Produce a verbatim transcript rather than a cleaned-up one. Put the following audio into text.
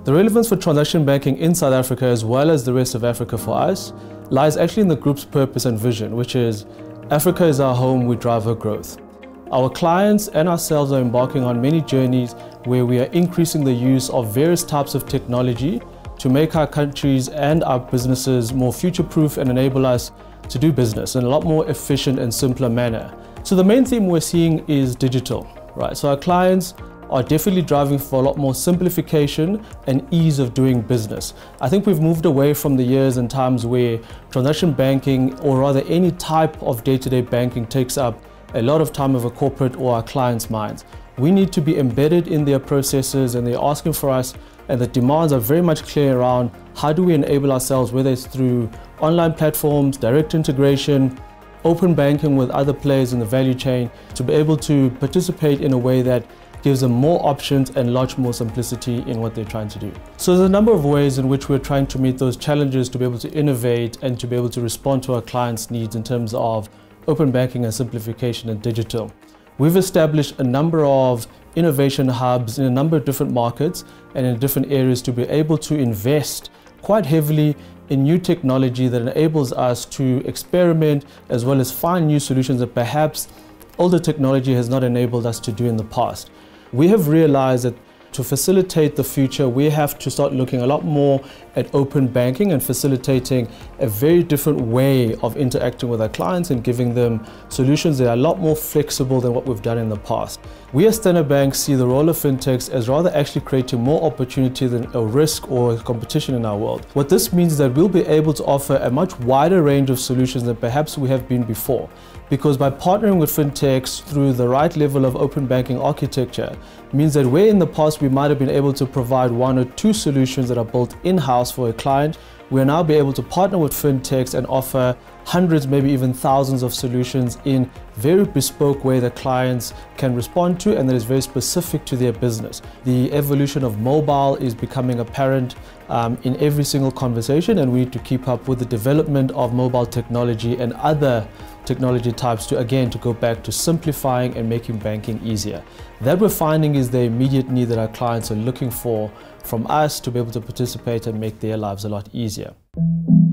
The relevance for transaction banking in South Africa as well as the rest of Africa for us lies actually in the group's purpose and vision, which is Africa is our home, we drive our growth. Our clients and ourselves are embarking on many journeys where we are increasing the use of various types of technology to make our countries and our businesses more future-proof and enable us to do business in a lot more efficient and simpler manner. So the main theme we're seeing is digital, right? So our clients are definitely driving for a lot more simplification and ease of doing business. I think we've moved away from the years and times where transaction banking, or rather any type of day-to-day banking, takes up a lot of time of a corporate or our clients' minds. We need to be embedded in their processes, and they're asking for us, and the demands are very much clear around how do we enable ourselves, whether it's through online platforms, direct integration, open banking with other players in the value chain, to be able to participate in a way that gives them more options and much more simplicity in what they're trying to do. So there's a number of ways in which we're trying to meet those challenges, to be able to innovate and to be able to respond to our clients' needs in terms of open banking and simplification and digital. We've established a number of innovation hubs in a number of different markets and in different areas to be able to invest quite heavily in new technology that enables us to experiment as well as find new solutions that perhaps older technology has not enabled us to do in the past. We have realized that to facilitate the future, we have to start looking a lot more at open banking and facilitating a very different way of interacting with our clients and giving them solutions that are a lot more flexible than what we've done in the past. We as Standard Bank see the role of fintechs as rather actually creating more opportunity than a risk or a competition in our world. What this means is that we'll be able to offer a much wider range of solutions than perhaps we have been before. Because by partnering with fintechs through the right level of open banking architecture means that where in the past we might have been able to provide one or two solutions that are built in-house for a client, we'll now be able to partner with fintechs and offer hundreds, maybe even thousands of solutions in very bespoke way that clients can respond to and that is very specific to their business. The evolution of mobile is becoming apparent um, in every single conversation, and we need to keep up with the development of mobile technology and other technology types to, again, to go back to simplifying and making banking easier. That we're finding is the immediate need that our clients are looking for from us to be able to participate and make their lives a lot easier.